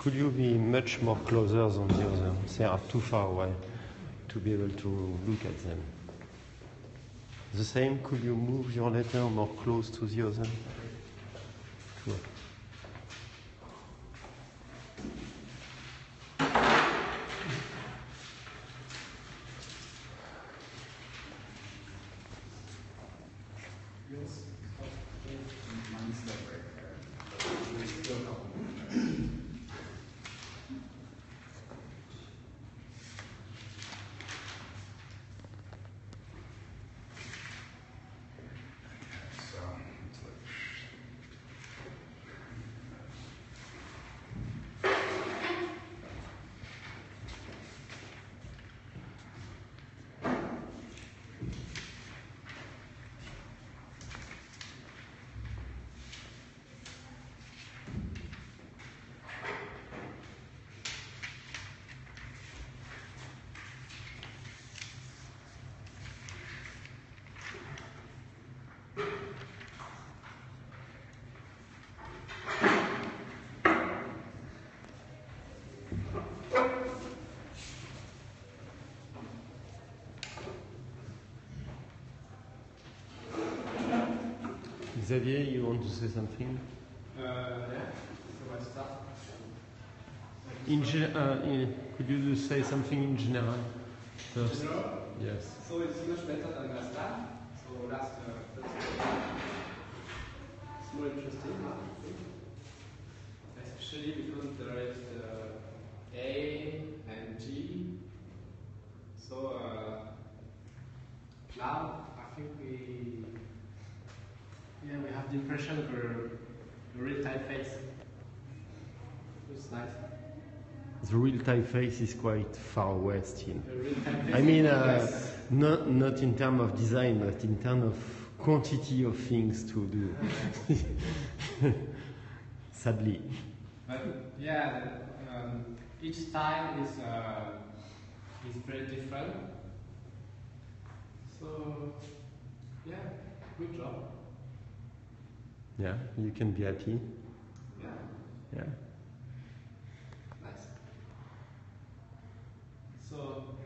Could you be much more closer than the other? They are too far away to be able to look at them. The same, could you move your letter more close to the other? Sure. Xavier, you want to say something? Yeah, so I start. Could you say something in general first? General? Yes. So it's much better than last time. So last first it's more interesting, I think. Especially because there is the A and G. So now I think we have the impression of a real typeface. It's nice. The real typeface is quite far away still. The real typeface. I mean, Yes. not in terms of design, but in terms of quantity of things to do. Sadly. But yeah, each style is very different. So yeah, good job. Yeah, you can be happy. Yeah, Yeah. nice. So